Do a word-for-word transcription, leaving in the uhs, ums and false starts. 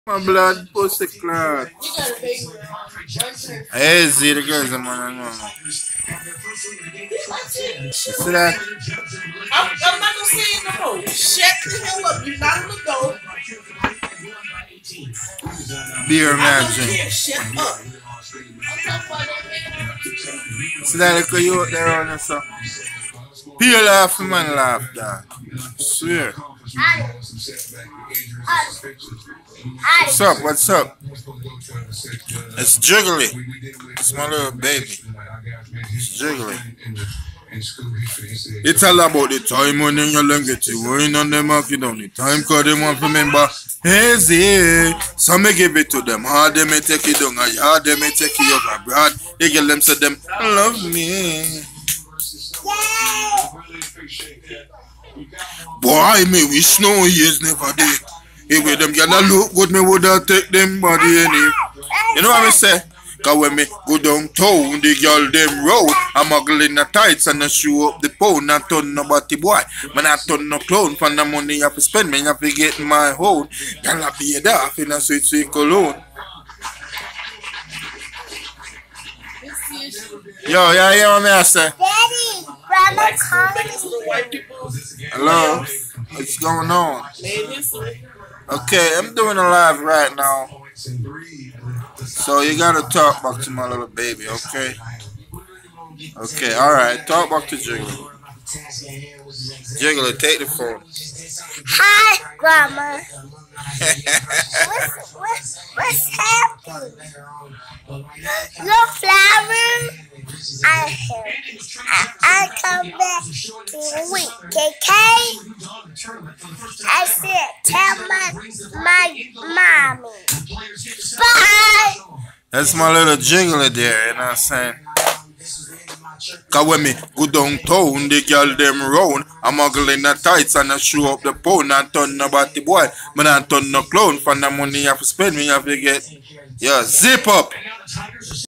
My blood pussy clot. Ayze, the girls, man, I know. You see that? I'm, I'm not gonna say it no more. Shut the hell up. You're not gonna go. Beer I don't magic. care. Shut up. See that little you out there on yourself? Peel off, man, laugh, dog. Swear. What's up? What's up? It's jiggly. It's my little baby. It's jiggly. It's all about the time when you learn get you going on the market on the time cause they want to remember Ayze. So me give it to them hard, they may take it down a yard, they may take it over abroad. They get them say them love me. Boy, me wish no years never did. If with them gyal look good, me woulda take them body any. You know what I say? Cause when me go downtown, the girl them road, I'm muggle in the tights and I show up the phone. Not turn nobody boy, man I turn no clown. For the money you have to spend, me you have to get my hold. Girl I be a off in a sweet sweet cologne. Yo, yeah, yeah, what me I say? Daddy, Grandma calling. Hello, what's going on? Okay, I'm doing a live right now. So you gotta talk back to my little baby, okay? Okay, alright, talk back to Jiggly. Jiggly, take the phone. Hi, Grandma. what's, what's, what's happening? Look, flower. I have. I, I come back in a week, okay? I said, tell my my mommy. Bye. That's my little Jiggly there, you know what I'm saying? Cause when me go downtown, the girl them round, I'm muggle in the tights and I show up the phone and turn nobody boy. Man I turn no clown. For the money you have to spend, me you have to get. Yeah, zip up.